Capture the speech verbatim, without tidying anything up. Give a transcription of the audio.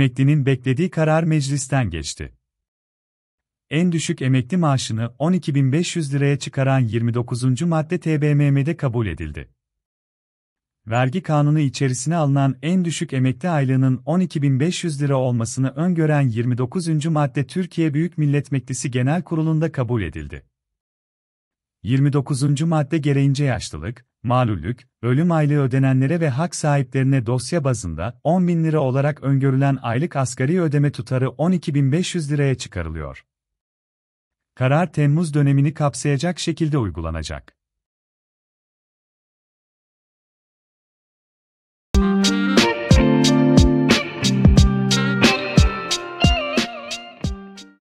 Emeklinin beklediği karar meclisten geçti. En düşük emekli maaşını on iki bin beş yüz liraya çıkaran yirmi dokuzuncu madde T B M M'de kabul edildi. Vergi kanunu içerisine alınan en düşük emekli aylığının on iki bin beş yüz lira olmasını öngören yirmi dokuzuncu madde Türkiye Büyük Millet Meclisi Genel Kurulu'nda kabul edildi. yirmi dokuzuncu madde gereğince yaşlılık, malullük, ölüm aylığı ödenenlere ve hak sahiplerine dosya bazında on bin lira olarak öngörülen aylık asgari ödeme tutarı on iki bin beş yüz liraya çıkarılıyor. Karar Temmuz dönemini kapsayacak şekilde uygulanacak.